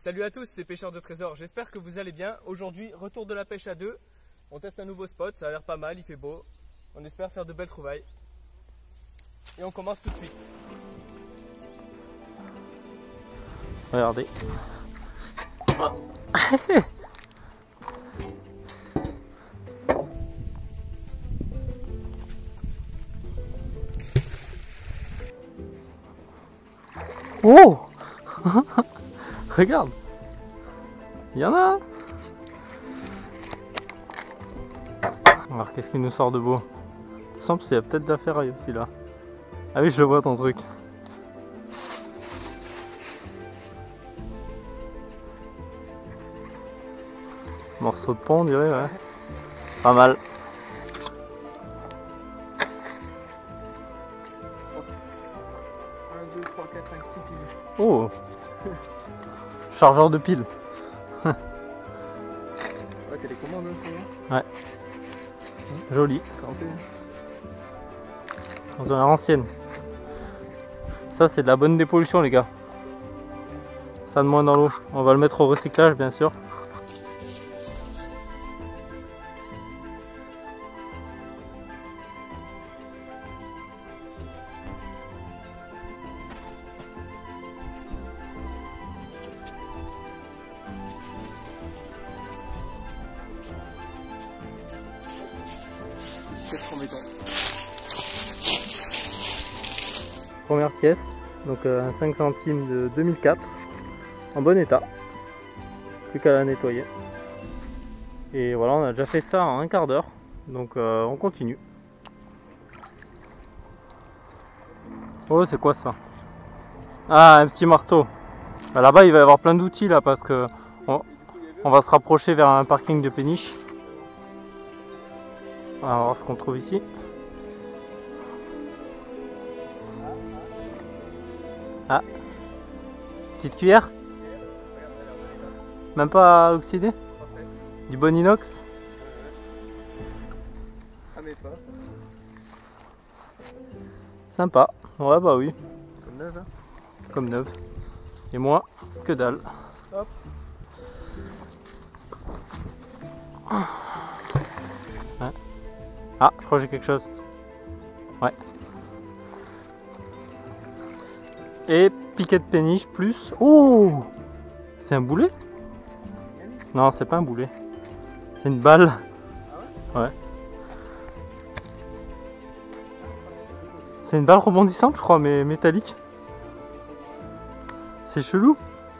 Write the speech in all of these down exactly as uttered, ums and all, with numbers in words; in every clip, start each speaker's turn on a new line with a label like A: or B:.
A: Salut à tous, c'est Pêcheurs de Trésors, j'espère que vous allez bien. Aujourd'hui, retour de la pêche à deux. On teste un nouveau spot, ça a l'air pas mal, il fait beau. On espère faire de belles trouvailles. Et on commence tout de suite.
B: Regardez. Oh. Regarde. Il y en a un. Alors qu'est-ce qui nous sort de beau? Il me semble qu'il y a peut-être de la ferraille aussi là. Ah oui, je le vois ton truc. Morceau de pont on dirait, ouais. Pas mal.
A: un, deux, trois, quatre, cinq, six piles.
B: Oh. Chargeur de piles.
A: Ouais, télécommande hein,
B: ouais. Joli. Dans une ancienne. Ça c'est de la bonne dépollution les gars. Ça de moins dans l'eau. On va le mettre au recyclage bien sûr. Première pièce, donc un cinq centimes de deux mille quatre, en bon état, plus qu'à la nettoyer. Et voilà, on a déjà fait ça en un quart d'heure, donc euh, on continue. Oh, c'est quoi ça? Ah, un petit marteau. Bah, là-bas il va y avoir plein d'outils là parce que on, on va se rapprocher vers un parking de péniche. On va voir ce qu'on trouve ici. Ah, petite cuillère? Même pas oxydé? Du bon inox?
A: Ah mais pas.
B: Sympa, ouais bah oui.
A: Comme neuf hein?
B: Comme neuf. Et moi, que dalle.
A: Hop.
B: Hein? Ah, je crois que j'ai quelque chose. Ouais. Et piquet de péniche plus... Oh! C'est un boulet? Non, c'est pas un boulet. C'est une balle. Ah ouais? Ouais. C'est une balle rebondissante, je crois, mais métallique. C'est chelou.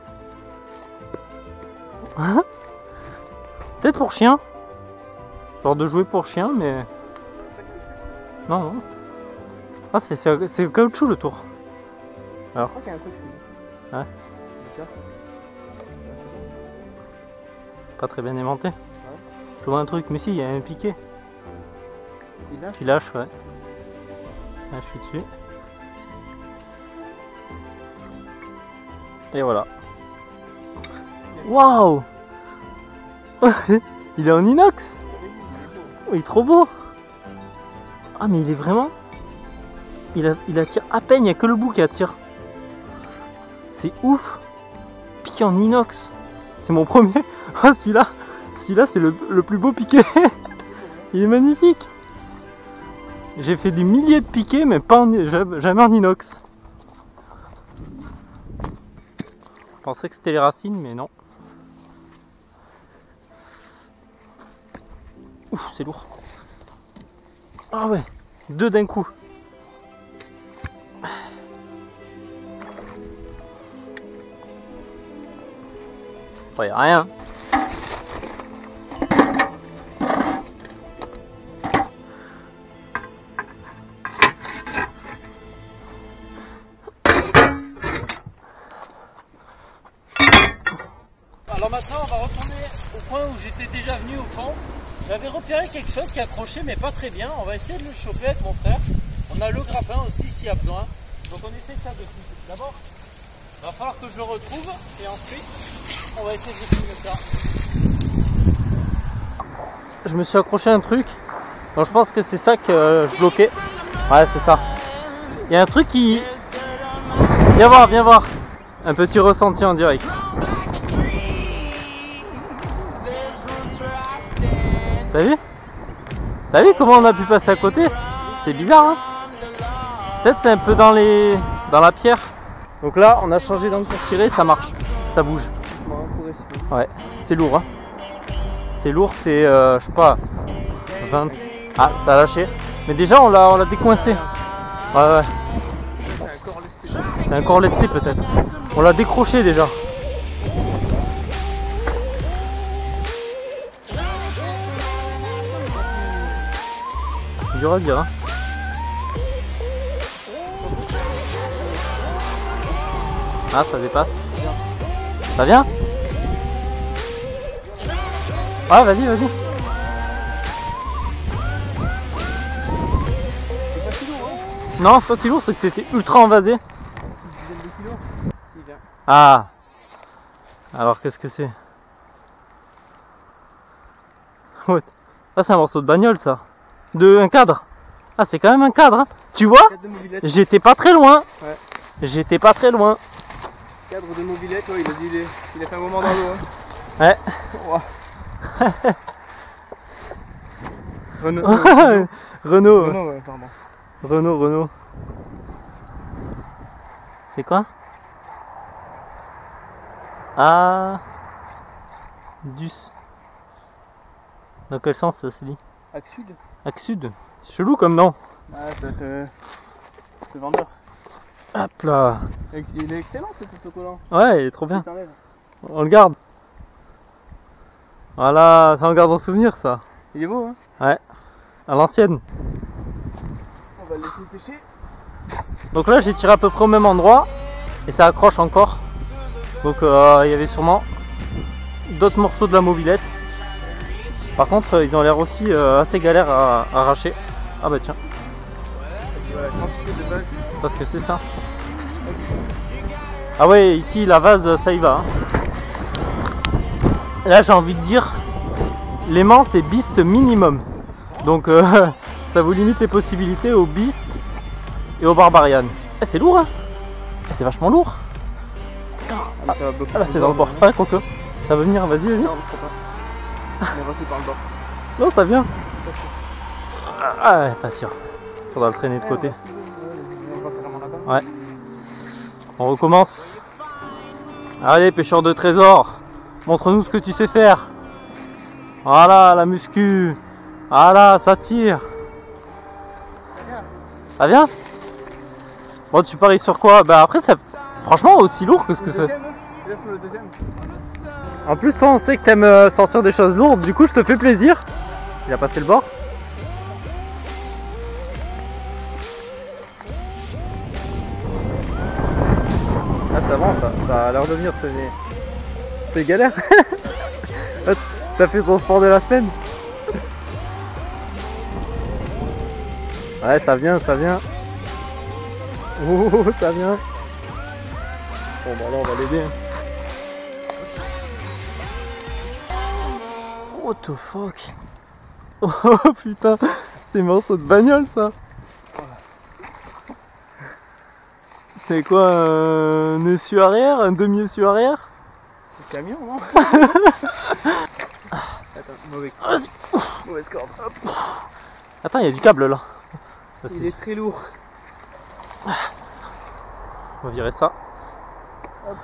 B: Hein? Peut-être pour chien. Genre de jouer pour chien, mais... Non, non. Ah, c'est le caoutchouc le tour. Alors.
A: Je crois qu'il y a un truc.
B: Ouais. Pas très bien aimanté. Ouais. Je vois un truc, mais si, il y a un piquet.
A: Il lâche.
B: Il lâche, ouais. Là, je suis dessus. Et voilà. Waouh! Il est en inox. Oh, il est trop beau. Ah, mais il est vraiment... Il, a, il attire à peine, il n'y a que le bout qui attire. C'est ouf. Piqué en inox. C'est mon premier. Ah, celui-là. Celui-là, c'est le, le plus beau piqué. Il est magnifique. J'ai fait des milliers de piquets, mais pas en, jamais en inox. Je pensais que c'était les racines, mais non. Ouf, c'est lourd. Ah ouais, deux d'un coup. Il n'y a rien.
C: Alors maintenant on va retourner au point où j'étais déjà venu au fond. J'avais repéré quelque chose qui accrochait mais pas très bien. On va essayer de le choper avec mon frère. On a le grappin aussi s'il y a besoin. Donc on essaie de faire de tout. D'abord, il va falloir que je le retrouve et ensuite on va essayer de filmer ça.
B: Je me suis accroché à un truc. Donc je pense que c'est ça que euh, je bloquais. Ouais, c'est ça. Il y a un truc qui... Viens voir, viens voir. Un petit ressenti en direct. T'as vu? T'as vu comment on a pu passer à côté? C'est bizarre, hein? Peut-être c'est un peu dans les dans la pierre. Donc là, on a changé d'angle pour tirer, ça marche, ça bouge. Ouais, c'est lourd, hein? C'est lourd, c'est euh, je sais pas vingt. Ah, ça a lâché. Mais déjà, on l'a on l'a décoincé. Ouais, ouais. C'est encore lesté peut-être. On l'a décroché déjà. C'est dur à dire, hein. Ah, ça dépasse. Ça vient? Ah, vas-y, vas-y. Non, c'est pas si lourd, c'est que c'était ultra envasé. Ah. Alors, qu'est-ce que c'est? Ouais. Ah, c'est un morceau de bagnole, ça. De un cadre. Ah, c'est quand même un cadre, hein. Tu vois? J'étais pas très loin.
A: Ouais.
B: J'étais pas très loin.
A: Cadre de mobilette, ouais, il a dit, il, est... il a fait un moment dans l'eau. Hein.
B: Ouais.
A: Wow. Renault.
B: Renault. Renault,
A: Renault, ouais, pardon.
B: Renault, Renault. C'est quoi? Ah. Dus. Dans quel sens ça se dit?
A: Axe sud.
B: Axe sud. C'est chelou comme nom.
A: Ah, c'est euh, le vendeur.
B: Hop là.
A: Il est excellent cet autocollant.
B: Ouais, il est trop bien.
A: Il s'enlève.
B: On le garde. Voilà, ça on garde en souvenir ça.
A: Il est beau, hein?
B: Ouais. À l'ancienne.
A: On va le laisser sécher.
B: Donc là j'ai tiré à peu près au même endroit et ça accroche encore. Donc euh, il y avait sûrement d'autres morceaux de la mobilette. Par contre euh, ils ont l'air aussi euh, assez galères à, à arracher. Ah bah tiens.
A: Voilà, quantité de base.
B: Parce que c'est ça. Ah ouais, ici la vase ça y va. Hein. Là j'ai envie de dire l'aimant c'est beast minimum. Donc euh, ça vous limite les possibilités au beast et au barbarian. Eh, c'est lourd, hein. C'est vachement lourd. Ah, ah là c'est dans le bord. Ouais, quoique. Ça va venir, vas-y, vas-y.
A: Non, je crois pas. On est resté par le bord.
B: Non, ça vient. Ah ouais, pas sûr. Faudra le traîner de côté. Ouais. On recommence. Allez, pêcheur de trésors. Montre-nous ce que tu sais faire. Voilà, la muscu. Voilà, ça tire. Ça vient? Bon, tu paries sur quoi? Bah après, ça... franchement, aussi lourd que ce que c'est. En plus, toi, on sait que t'aimes euh, sortir des choses lourdes, du coup, je te fais plaisir. Il a passé le bord. Ah, ça avance, ça, ça a l'air de venir, c'est... C'est galère. T'as fait son sport de la semaine. Ouais, ça vient, ça vient. Oh, ça vient. Bon, bah là, on va l'aider. What the fuck? Oh putain, c'est morceau de bagnole ça. C'est quoi, un essieu arrière, un demi-essieu arrière?
A: C'est le camion, non? Attends, mauvais. Mauvaise corde. Hop.
B: Attends, il y a du câble là. Ça,
A: il est très lourd.
B: On va virer ça.
A: Hop.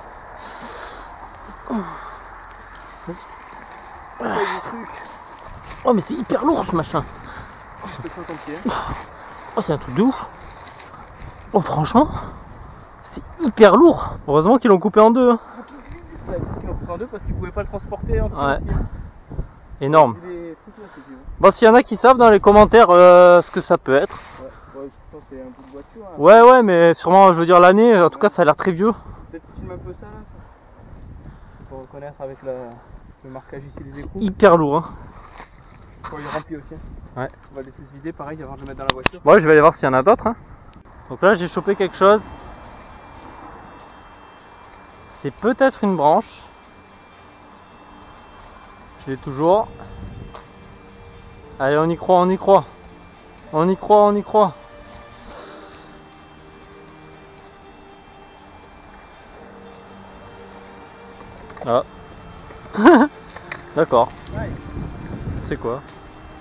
A: Oh, du truc.
B: Oh mais c'est hyper lourd ce machin.
A: Je te sens ton pied.
B: Oh c'est un truc de ouf. Oh franchement, c'est hyper lourd. Heureusement qu'ils l'ont coupé en deux. Hein.
A: Ouais, ils l'ont coupé en deux parce qu'ils pouvaient pas le transporter en dessous.
B: Ouais.
A: Aussi.
B: Énorme.
A: Des trucs là, c'est vieux.
B: Bon, s'il y en a qui savent dans les commentaires euh, ce que ça peut être.
A: Ouais, ouais c'est un bout de voiture. Hein.
B: Ouais, ouais, mais sûrement, je veux dire l'année, en tout cas, ça a l'air très vieux.
A: Peut-être filme un peu ça là. Pour reconnaître avec la, le marquage ici des écrous.
B: Hyper lourd. Hein.
A: Quand il est rempli aussi.
B: Ouais.
A: On va laisser se vider, pareil, avant de le mettre dans la voiture.
B: Bon, je vais aller voir s'il y en a d'autres. Hein. Donc là, j'ai chopé quelque chose. C'est peut-être une branche. Je l'ai toujours. Allez, on y croit, on y croit. On y croit, on y croit. Ah. D'accord.
A: Nice.
B: C'est quoi?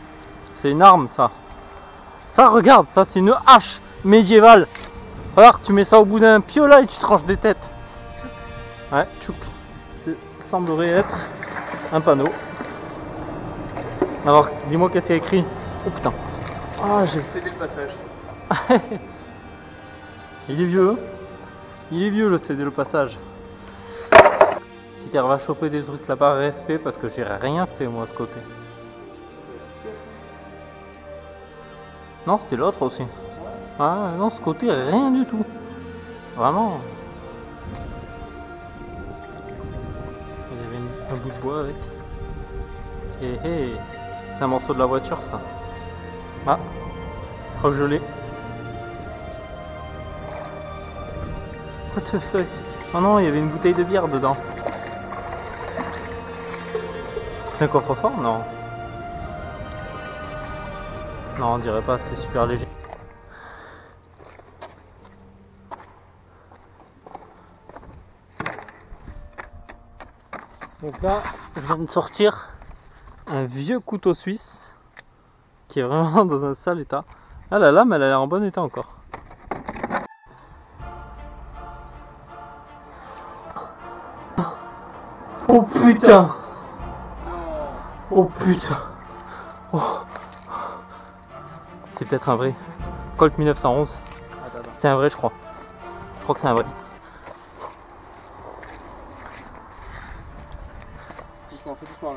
B: C'est une arme ça. Ça regarde, ça c'est une hache médiévale. Regarde, tu mets ça au bout d'un piola et tu tranches des têtes. Ouais, tchouk. Ça semblerait être un panneau. Alors, dis-moi qu'est-ce qu'il y a écrit. Oh putain. Ah, j'ai
A: cédé le passage.
B: Il est vieux. Hein, il est vieux le cédé le passage. Si tu vas choper des trucs là-bas, respect parce que j'ai rien fait moi de ce côté. Non, c'était l'autre aussi. Ah non, ce côté, rien du tout. Vraiment. Il y avait une, un bout de bois avec. Et hey, c'est un morceau de la voiture ça. Ah, je crois que je l'ai. What the fuck? Oh non, il y avait une bouteille de bière dedans. C'est un coffre-fort? Non. Non, on dirait pas, c'est super léger. Donc là, je viens de sortir un vieux couteau suisse qui est vraiment dans un sale état. Ah, la lame, elle a l'air en bon état encore. Oh putain! Oh putain! Oh. C'est peut-être un vrai. Colt mille neuf cent onze. C'est un vrai, je crois. Je crois que c'est un vrai.
A: Doucement, fais doucement.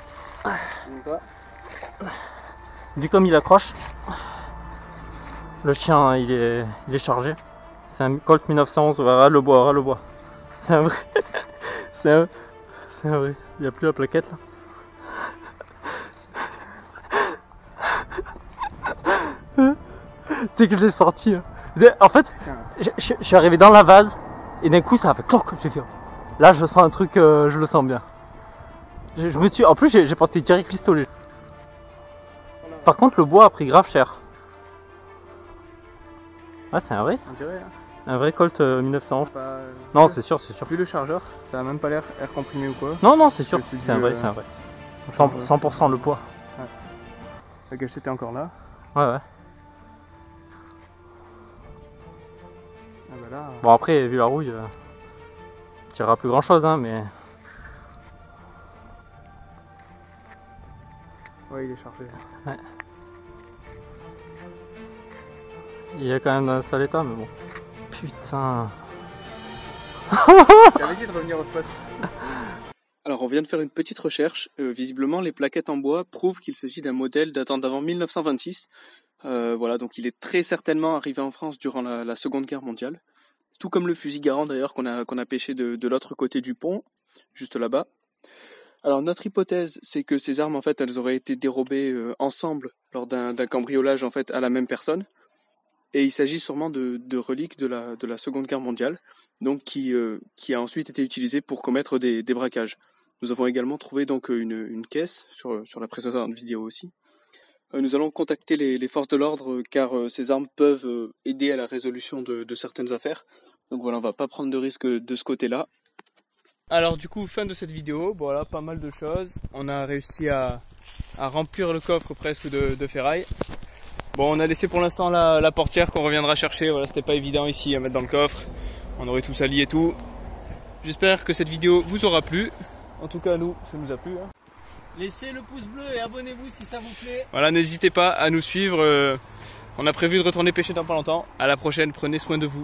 B: Vu comme il accroche, le chien il est, il est chargé. C'est un Colt mille neuf cent onze. Ras le bois, ras le bois. C'est un vrai. C'est un... c'est un vrai. Il n'y a plus la plaquette là. Tu sais que je l'ai sorti. En fait, je, je, je suis arrivé dans la vase et d'un coup ça a fait cloc. J'ai fait. Là je sens un truc, euh, je le sens bien. Je, je me suis. En plus j'ai porté direct pistolet. Par contre le bois a pris grave cher. Ah c'est un vrai.
A: On dirait. Hein.
B: Un vrai Colt euh, mille neuf cent onze.
A: Pas...
B: Non c'est sûr, c'est sûr.
A: Vu le chargeur, ça a même pas l'air air comprimé ou quoi.
B: Non non c'est sûr.
A: C'est
B: C'est un vrai,
A: euh...
B: c'est un vrai. cent pour cent le poids.
A: Ouais. La gâchette était encore là.
B: Ouais ouais.
A: Ah bah là...
B: Bon après vu la rouille, euh, tu tireras plus grand chose hein mais.
A: Ouais il est chargé.
B: Ouais. Il est quand même dans un sale état mais bon. Putain.
A: J'avais dit de revenir au spot.
D: Alors on vient de faire une petite recherche, euh, visiblement les plaquettes en bois prouvent qu'il s'agit d'un modèle datant d'avant mille neuf cent vingt-six. Euh, voilà, donc il est très certainement arrivé en France durant la, la Seconde Guerre mondiale. Tout comme le fusil Garand d'ailleurs qu'on a, qu'on a pêché de, de l'autre côté du pont, juste là-bas. Alors notre hypothèse c'est que ces armes en fait elles auraient été dérobées euh, ensemble lors d'un, d'un cambriolage en fait à la même personne. Et il s'agit sûrement de, de reliques de la, de la Seconde Guerre mondiale, donc qui, euh, qui a ensuite été utilisée pour commettre des, des braquages. Nous avons également trouvé donc une, une caisse sur, sur la précédente vidéo aussi. Euh, nous allons contacter les, les forces de l'ordre car euh, ces armes peuvent euh, aider à la résolution de, de certaines affaires. Donc voilà, on va pas prendre de risque de ce côté-là.
A: Alors du coup, fin de cette vidéo, voilà, pas mal de choses. On a réussi à, à remplir le coffre presque de, de ferraille. Bon, on a laissé pour l'instant la, la portière qu'on reviendra chercher. Voilà, c'était pas évident ici à mettre dans le coffre. On aurait tout sali et tout. J'espère que cette vidéo vous aura plu. En tout cas, nous, ça nous a plu. Hein.
C: Laissez le pouce bleu et abonnez-vous si ça vous plaît.
A: Voilà, n'hésitez pas à nous suivre. On a prévu de retourner pêcher dans pas longtemps. À la prochaine, prenez soin de vous.